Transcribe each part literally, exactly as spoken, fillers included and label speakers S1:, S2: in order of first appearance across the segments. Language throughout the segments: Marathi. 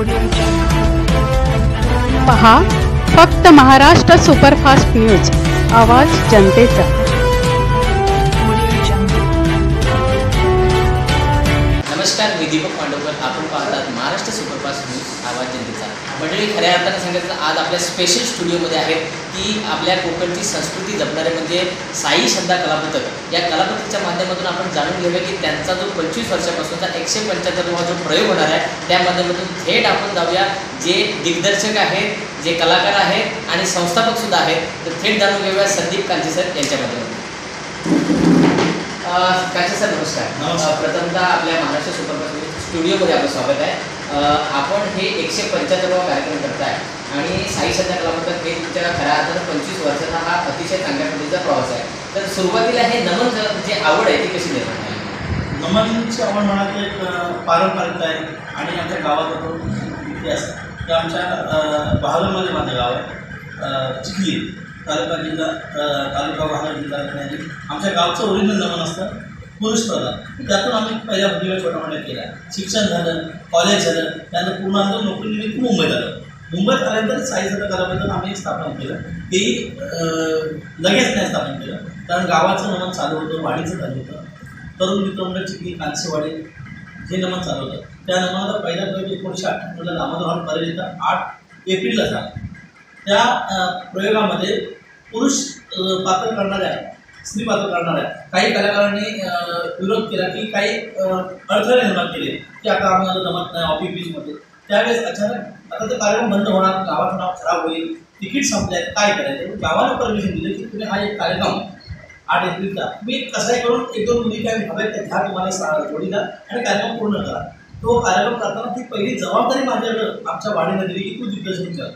S1: पहा फक्त महाराष्ट्र सुपरफास्ट न्यूज, आवाज जनतेचा।
S2: नमस्कार, मी दीपक पांडवकर, आपण पाहतात महाराष्ट्र सुपरफास्ट न्यूज, आवाज जनतेचा। मंडळी, खऱ्या अर्थाने सांगायचं आज आपल्या स्पेशल स्टुडिओमध्ये आहेत की आपल्या कोकणची संस्कृती जपणारे म्हणजे साई श्रद्धा कलापथक। या कलापथकच्या माध्यमातून आपण जाणून घेऊया की त्यांचा जो पंचवीस वर्षापासूनचा एकशे पंच्याहत्तरवा जो प्रयोग होणार आहे त्या माध्यमातून थेट आपण जाऊया जे दिग्दर्शक आहेत, जे कलाकार आहेत आणि संस्थापक सुद्धा आहेत, तर थेट जाणून घेऊया संदीप कांचे सर यांच्या माध्यमातून। कांचे सर नमस्कार। प्रथमतः आपल्या महाराष्ट्र सुपरफास्ट स्टुडिओमध्ये आपलं स्वागत आहे। आपण हे एकशे पंच्याहत्तरवा कार्यक्रम करताय आणि साई श्रद्धा कलापथक हे तुमच्या खऱ्या अर्थानं पंचवीस वर्षाचा हा अतिशय चांगल्या पद्धतीचा प्रवास आहे। तर सुरुवातीला हे नमन जे आवड आहे ती कशी निर्माण झाली?
S3: नमनची आवड म्हणाल एक पारंपरिकता आहे आणि आमच्या गावात इतिहास आहे। आमच्या बहालमध्ये माझं गाव आहे, चिखली तालुका जिल्हा तालुका बहाल जिल्हा ठाणे। आमच्या गावचं ओरिजिनल नमन असतं पुरुष प्रधान। त्यातून आम्ही पहिल्या भूमिका छोटा मोठ्या केल्या, शिक्षण झालं, कॉलेज झालं, त्यानंतर पूर्ण आमचं नोकरीनिमित्त मुंबईत आलं। मुंबईत आल्यानंतर साई श्रद्धा कलापथक आम्ही स्थापन केलं। तेही लगेच नाही स्थापन केलं, कारण गावाचं नमन चालू होतं, वाडीचं चालू होतं, तरुण मित्रमंडळ चिखली कांसेवाडी हे नमन चालू होतं। त्या नमनाचा पहिला प्रयोग एकोणीसशे अठ्ठ्याण्णवला दामोदर हॉल पर्यंत आठ एप्रिलला झाला। त्या प्रयोगामध्ये पुरुष पात्र करणाऱ्या, स्त्री पात्र करणाऱ्या काही कलाकारांनी विरोध केला की काही अडथळे निर्माण केले की आता आम्हाला जमत नाही ऑफिस बीचमध्ये। त्यावेळेस अचानक आता ते कार्यक्रम बंद होणार, गावाचं नाव खराब होईल, तिकीट संपले, काय करायचं? गावानं परमिशन दिलं की तुम्ही हा एक कार्यक्रम आठ एप्रिलचा तुम्ही कसाही करून एक दोन मुली काय हव्यात त्या घ्या तुम्हाला जोडीला आणि कार्यक्रम पूर्ण करा। तो कार्यक्रम करताना ती पहिली जबाबदारी माझ्याकडं आमच्या वाडीने दिली की तू दिग्दर्शन कर,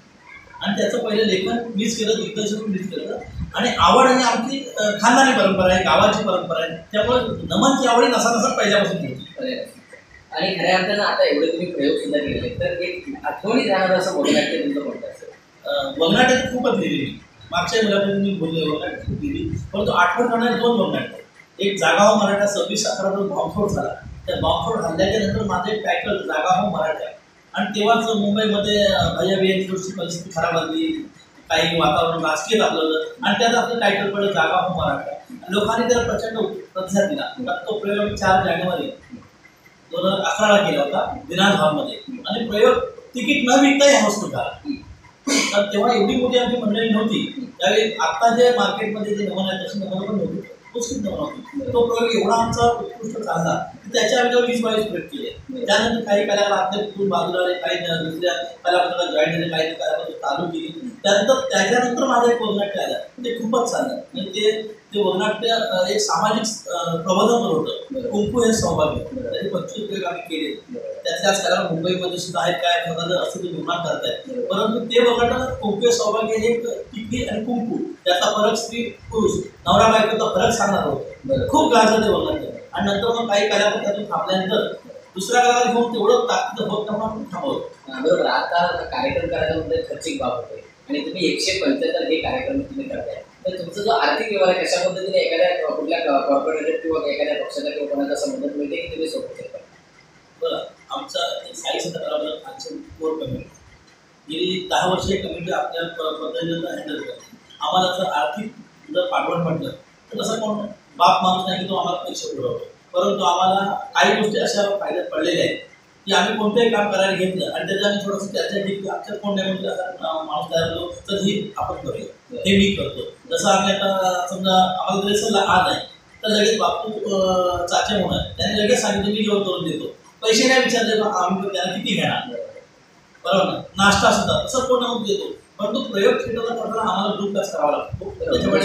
S3: आणि त्याचं पहिलं लेखन मीच केलं, दिग्दर्शन मीच केलं। आणि आवड आणि आमची खानदानी परंपरा आहे, गावाची परंपरा आहे, त्यामुळे नमनची आवडी नसा नसा पहिल्यापासून होती।
S2: आणि खऱ्या अर्थानं आता एवढे तुम्ही प्रयोग सुद्धा केले, तर एक आठवणी जाणार असं वगनाट्य तुमचं कोणतं असेल?
S3: वगनाट्य खूपच लिहिली, मागच्या मुलामध्ये मी बोलले वगनाट्य खूप लिहिली, परंतु आठवण करणारे दोन वगनाट्य। एक जागा हो मराठा सव्वीस अकरा दोन बॉम्बस्फोट झाला, त्या बॉम्बस्फोट हल्ल्याच्या नंतर माझं एक टायटल जागा हो मराठा, आणि तेव्हाच मुंबईमध्ये भैया बियांची थोडीशी परिस्थिती खराब झाली, काही वातावरण राजकीय तापलं आणि त्यात आपलं टायटल पडलं जागा हो मराठा। लोकांनी त्याला प्रचंड प्रतिसाद दिला। तो प्रयोग आम्ही चार जानेवारी दोन हजार अकराला केला होता दिनांक हॉलमध्ये, आणि प्रयोग तिकीट न विकताही हाऊसफुल झाला। तर तेव्हा एवढी मोठी आमची मंडळी नव्हती, त्यावेळी आत्ता जे मार्केटमध्ये जे नमन आहे तशी नमन पण नव्हती, पुष्कळ नमन होती। तो प्रयोग एवढा आमचा उत्कृष्ट चालला की त्याच्या आम्ही वीस बावीस प्रयोग केले। त्यानंतर काही कलाकार आपल्या तिथून बाजूला आले, काही दुसऱ्या कलाकाराला जॉईन झाले, काही कलाकार चालू केली। त्यानंतर त्याच्यानंतर माझं एक वगनाट्य आलं, ते खूपच चाललं, म्हणजे ते ते वगनाट्य एक सामाजिक प्रबोधन होतं, कुंकू हे सौभाग्य। त्याचे पंचवीस प्रयोग आम्ही केले, त्यातल्याच कलाकार मुंबईमध्ये सुद्धा आहेत, काय स्वतःचं असं ते निर्माण करत आहेत, परंतु ते वगनाट्य कुंकू हे सौभाग्य हे टिकली आणि कुंकू त्याचा फरक स्त्री पुरुष नवरा बायकोचा फरक सांगणार होतं, खूप गाजलं ते वगनाट्य। आणि नंतर मग काही कलाकार त्यातून थांबल्यानंतर दुसऱ्या कलाकार घेऊन तेवढं ताकद होत म्हणून थांबवलं।
S2: बरोबर, आता कार्यक्रम करायला म्हणजे खर्चिक बाब होते आणि तुम्ही एकशे पंच्याहत्तर हे कार्यक्रम तुम्ही करताय, तर तुमचा जो आर्थिक व्यवहार आहे कशा पद्धतीने एखाद्या कुठल्या कॉर्पोरेट किंवा एखाद्या पक्षाला किंवा कोणाचा असं मदत मिळते की तुम्ही सोबत शकता?
S3: बरं, आमचा साई श्रद्धा कलापथक आमची कोर कमिटी गेली दहा वर्ष कमिटी आपल्या पद्धतीनं हँडल करते। आम्हाला जर आर्थिक जर पाठवण म्हटलं तर तसं कोण बाप माणूस नाही की तो आम्हाला पैसे पुरवतो, परंतु आम्हाला काही गोष्टी अशा फायद्यात पडलेल्या आहेत की आम्ही कोणतंही काम करायला घेतलं आणि त्याच्या आम्ही थोडंसं चर्चा केली की आमच्यात कोण नाही म्हणजे असा माणूस तयार होतो तर ही आपण करूया, हे मी करतो। जसं आम्ही आता समजा आम्हाला ड्रेसला आज आहे तर लगेच बापू चाचे म्हणून त्याने लगेच सांगितलं मी जेवण करून देतो, पैसे नाही विचारले तर आम्ही त्याला किती घेणार, बरोबर ना? नाश्ता सुद्धा तसं कोण नव्हतं देतो, परंतु प्रयोग थिएटरला करताना आम्हाला ग्रुप क्लास करावा लागतो, त्याच्यामुळे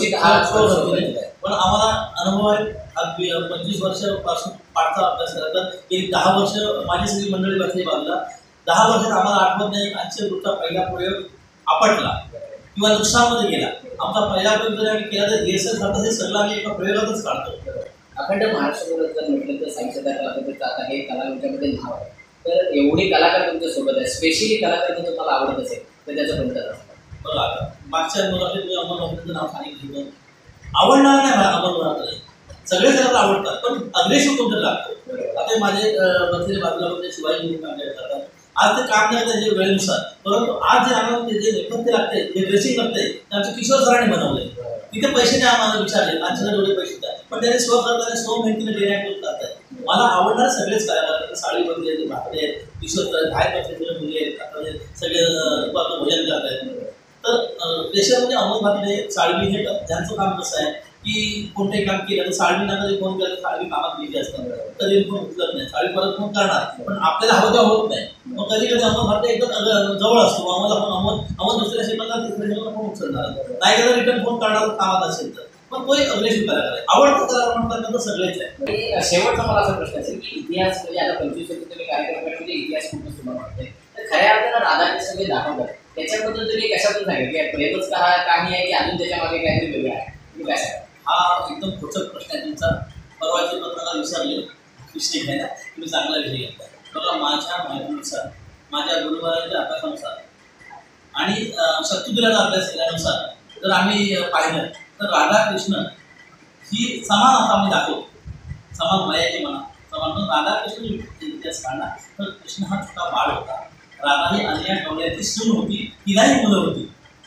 S3: पण आम्हाला अनुभव आहे। अगदी पंचवीस वर्षापासून पाठचा अभ्यास करायचा, एक दहा वर्ष माझी सगळी मंडळी बसली बाजूला, दहा वर्षात आम्हाला आठवत नाही आजच्या ग्रुपचा पहिला प्रयोग आपटला किंवा नुकसानमध्ये गेला। आमचा पहिला प्रयोग जर आम्ही केला तर रिहर्सल करता हे सगळं आम्ही एका प्रयोगातच काढतो।
S2: अखंड महाराष्ट्रामध्ये जर म्हटलं तर साई श्रद्धा कलापथक आता हे कलाकारांच्यामध्ये नाव आहे, तर एवढे कलाकार तुमच्यासोबत आहे, स्पेशली कलाकार जर तुम्हाला आवडत असेल तर त्याचं कोणतं असतं?
S3: बघा, आता मागच्या मुलाचे तुम्ही अमर बाबूंचं नाव सांगितलं, आवडणार नाही मला अमर बाबूंचं, सगळे जणांना आवडतात पण अग्रेसिव्ह कोणतं लागतो। आता माझे बसलेले बाजूला शिवाजी म्हणून काम करतात, आज ते काम नाही त्याच्या वेळेनुसार, परंतु आज जे आम्हाला जे नेपथ्य लागते, जे ड्रेसिंग लागते ते आमच्या किशोर सरांनी बनवले. तिथे पैसे नाही आम्हाला विचारले, आमच्याकडे एवढे पैसे द्या, पण त्याने स्वखर्चाने स्वमेहनतीने डिरेक्ट करतात. मला आवडणारे सगळेच कलाकार, साडी बदले आहेत, भाकरे आहेत, किशोर सर बाहेर बसलेले मुली आहेत, आता सगळे दुपारचं भोजन करत आहेत. तर देशामध्ये अमोल भाकरे, साळवी हे त्यांचं काम कसं आहे की कोणतेही काम केलं तर साळवींना कधी फोन केला तर साळवी कामात बिझी असतात, कधी फोन उचलत नाही, साळवी परत फोन करणार, पण आपल्याला हवं तेव्हा होत नाही. मग कधी कधी अमोल भाकरे एकदम जवळ असतो, आम्हाला फोन अमोल अमोल दुसऱ्या सेकंदात तिसऱ्या सेकंदात फोन उचलणार, नाही गेलं रिटर्न फोन करणार कामात असेल तर. पण तोही अग्रेसिव्ह कलाकार आहे, आवडतं कलाकार म्हणतात तर सगळेच आहे.
S2: शेवटचा मला असा प्रश्न असेल की इतिहास म्हणजे आता पंचवीस वर्ष तुम्ही कार्यक्रम म्हणजे इतिहास खूपच तुम्हाला वाटते, तर खऱ्या अर्थानं राधाकृष्ण जे दाखवतात त्याच्याबद्दल तुम्ही कशातून सांगेल की प्रेमच का कहाणी आहे की अजून त्याच्या मागे काहीतरी वेगळं आहे, तुम्ही काय सांगा?
S3: हा एकदम खोचक प्रश्न आहे तुमचा. परवाचे पत्रकार विसरले विषय घ्यायला, तुम्ही चांगला विषय घेतला. बघा, माझ्या माहितीनुसार, माझ्या गुरुवाराच्या अभ्यासानुसार आणि शक्तिपीठाचा अभ्यास केल्यानुसार जर आम्ही पाहिलं तर राधाकृष्ण ही समान आता आम्ही दाखवतो, समान वयाची म्हणा समान, पण राधाकृष्ण इतिहास काढला तर कृष्ण हा छोटा बाळ होता, राधा ही अन्या ठेवल्याची सून होती, तिलाही मुलं होती,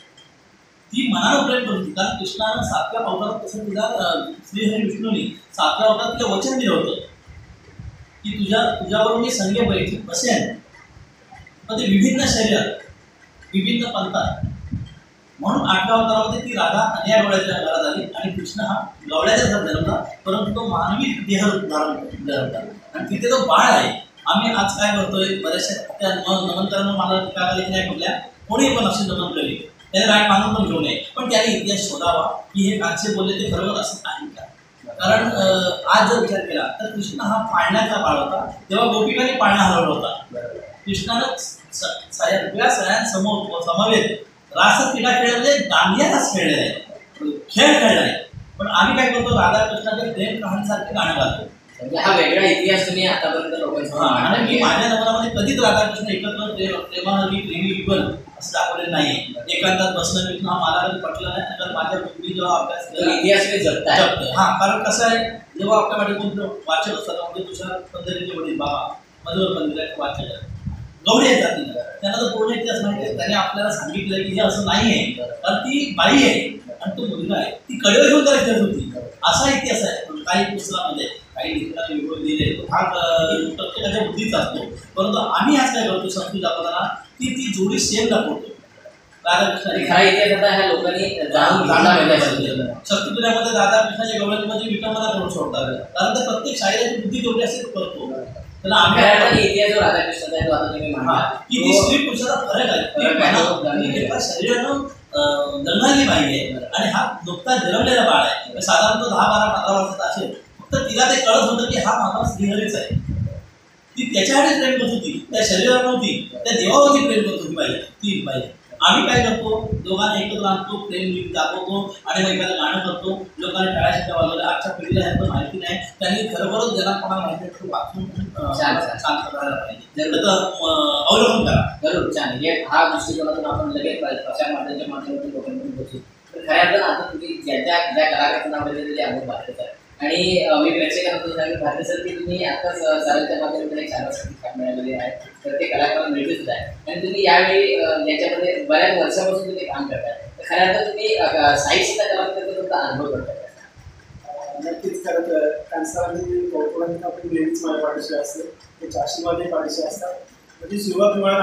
S3: ती मनानं प्रेम करत होती. कारण कृष्णानं सातव्या अवतारात तसं तिला श्रीहरी विष्णूंनी सातव्या अवतारात तिला वचन दिलं होतं की तुझ्या तुझ्याबरोबर मी संगे बैठी बसेन, पण ते विभिन्न शरीरात विभिन्न पंथात, म्हणून आठव्या अवतारामध्ये ती राधा अन्या डोळ्याच्या घरात आली आणि कृष्ण हा गवळ्याच्या घरात जन्मला, परंतु तो मानवी देह धारण जन्मला आणि तिथे तो बाळ आहे. आम्ही आज काय करतोय, बऱ्याचशा त्या नमन करणं मला टीका की नाही कुठल्या कोणी पण असे नमन करेल, त्याने राग मानून पण घेऊ नये, पण त्याने इतिहास शोधावा की हे कालचे बोलले ते खरोखर असं आहे का. कारण आज जर विचार केला तर कृष्ण हा पाळण्याचा बाळ होता, तेव्हा गोपिकांनी पाळणा हलवला होता. कृष्णानं सगळ्या सगळ्यांसमोर समवेत रास क्रीडा खेळ म्हणजे दांडियाचाच खेळलेला आहे, खेळ खेळला आहे. पण आम्ही काय करतो, राधाकृष्णाच्या प्रेम कहाणीसारखे गाणं गातो.
S2: म्हणजे हा वेगळा इतिहास तुम्ही आतापर्यंत लोकांना,
S3: आणि मी माझ्या नवरामध्ये कधीच राधाकृष्ण एकत्र प्रेम प्रेमानं मी प्रेमी युगल असं दाखवलेलं नाही. एकांतात बसणं विकणं हा मला कधी पटलं नाही, तर माझ्या मी जेव्हा अभ्यास केला
S2: इतिहास मी जगता
S3: जगतो. हा, कारण कसं आहे, जेव्हा आपल्या वाटेत कोणतं वाचक असतात, म्हणजे तुषार पंधरेचे वडील बाबा मधुर पंधराचे वाचक आहेत, गवळी येतात तिला, त्यांना तर पूर्ण इतिहास माहिती आहे. त्याने आपल्याला सांगितलं की हे असं नाही आहे, कारण ती बाई आहे आणि तो मुलगा आहे, ती कडेवर घेऊन त्याला खेळत होती, असा इतिहास आहे. काही पुस्तकामध्ये काही लेखकांनी विरोध दिले, तो भाग प्रत्येकाच्या बुद्धीचा असतो, परंतु आम्ही आज काय करतो, संस्कृत दाखवताना ती ती जोडी सेम दाखवतो. राधाकृष्णाने
S2: खरा इतिहास ह्या लोकांनी जाणून जाणला.
S3: शक्तिपीठामध्ये राधाकृष्णाच्या गवळणीमध्ये विटंबना करून सोडतात, कारण तर प्रत्येक शाळेची बुद्धी जेवढी असेल करतो. त्याला आम्ही
S2: इतिहास जो राधाकृष्णाचा आहे तो आता तुम्ही म्हणा
S3: की ती स्त्री पुरुषाचा फरक आहे. एका शरीरानं जन्माली बाई आहे आणि हा नुकता जन्मलेला बाळ आहे, साधारणतः दहा बारा पंधरा वर्षाचा असेल, फक्त तिला ते कळत होतं की हा माझा श्रीहरीच आहे. ती त्याच्यासाठी प्रेम करत होती, त्या शरीरावर नव्हती, त्या देवावरती प्रेम करत होती बाई ती बाई. आम्ही काय करतो, दोघांना एकत्र आणतो, प्रेम दाखवतो आणि मग एखादं गाणं करतो, लोकांना टाळ्या शिट्ट्या वाजवल्या. आजच्या पिढीला ह्यांचं माहिती नाही, त्यांनी खरोखरच ज्यांना कोणाला माहिती आहे वाचून शांत करायला पाहिजे, अवलंबून करा.
S2: जरूर छान. हे हा दृष्टिकोनातून आपण लगेच प्रसार माध्यमाच्या माध्यमातून लोकांकडून बघू. तर खऱ्या अर्थानं आता तुम्ही ज्या ज्या ज्या कलाकारांचं नाव घेतलं ते अमोल भाकरे सर, आणि मी प्रेक्षकांना सांगितलं भाकरे सर की तुम्ही आताच सरांच्या माध्यमातून एक छान सर्टिफिकेट मिळालेले आहे, तर ते कलाकारांना मिळते सुद्धा आहे. आणि तुम्ही यावेळी याच्यामध्ये बऱ्याच वर्षापासून तुम्ही काम करताय, तर खऱ्या अर्थानं तुम्ही साहित्य कलाकारांचा तुमचा अनुभव करताय.
S4: नक्कीच खरं तर कांसारांनी कौटुंबिक आपली नेहमीच माझ्या पाठीशी असते, त्याच्या आशीर्वादही पाठीशी असतात. म्हणजे सुरुवात मुळात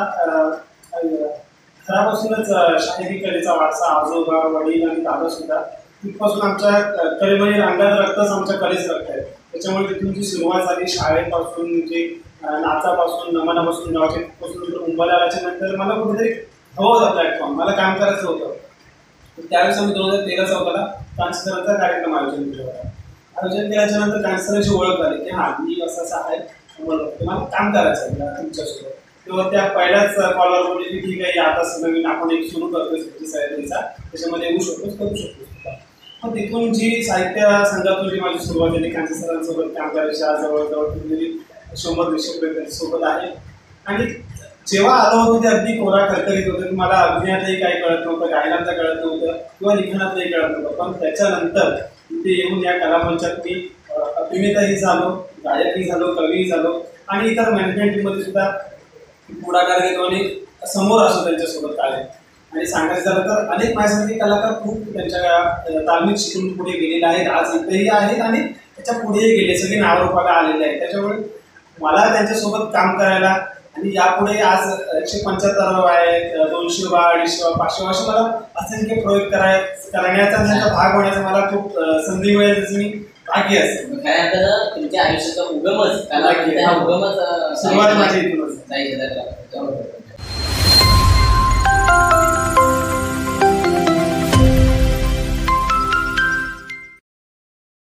S4: आमच्या घरापासूनच शाहिरी कलेचा वारसा आजोबा वडील आणि दादा सुद्धा तिथपासून आमच्या कलेमध्ये अंगात रक्तच आमच्या कलेच रक्त आहे. त्याच्यामुळे तिथून जी सुरुवात झाली शाळेपासून, म्हणजे नाचापासून नमनापासून गावाच्यापासून मुंबईला आल्याच्या नंतर मला कुठेतरी हवं होता प्लॅटफॉर्म, मला काम करायचं होतं. त्यावेळेस आम्ही दोन हजार तेरा चौदाला कांसरांचा कार्यक्रम आयोजन केला होता. आयोजन केल्याच्या नंतर कांसराची ओळख झाली की हां मी असं असं आहे, मला काम करायचं आहे तुमच्यासोबत. तेव्हा त्या पहिल्याच कॉलवर बोलली की ठीक आहे, आता नवीन आपण एक सुरू करतोय साहित्याचा, त्याच्यामध्ये येऊ शकतो करू शकतो. मग तिथून जी साहित्य संघातून जी माझी सुरुवात झाली, कांची सरांसोबत काम करायची, आज जवळजवळ तुम्ही शंभर दीडशे सोबत आहे. आणि जेव्हा आलं होतं ते अगदी कोरा खरखरीत होतं की मला अभिनयातही काही कळत नव्हतं, गायनातलं कळत नव्हतं किंवा लिखाणातलंही कळत नव्हतं. पण त्याच्यानंतर इथे येऊन या कलामंचात मी अभिनेताही झालो, गायकही झालो, कवीही झालो आणि इतर मॅनेजमेंट टीममध्ये सुद्धा पुढाकार घेतो आणि समोर असतो त्यांच्यासोबत काय. आणि सांगायचं झालं तर अनेक माझ्यासारखे कलाकार खूप त्यांच्या तालमीत शिकून पुढे गेलेले आहेत, आज इथेही आहेत आणि त्याच्या पुढेही गेले, सगळे नावरूपाला आलेले आहेत. त्याच्यामुळे मला त्यांच्यासोबत काम करायला आणि यापुढे आज एकशे पंच्याहत्तर आहे, दोनशे वा अडीचशे वा पाचशे वा असे मला असंख्य प्रयोग कराय करण्याचा त्यांचा भाग होण्याचा मला खूप संधी मिळेल त्याचं मी भाग्य असेल.
S2: खऱ्या अर्थानं तुमच्या आयुष्याचा उगमच कला हा उगमच
S4: सुरुवात माझी इथूनच.
S2: नाही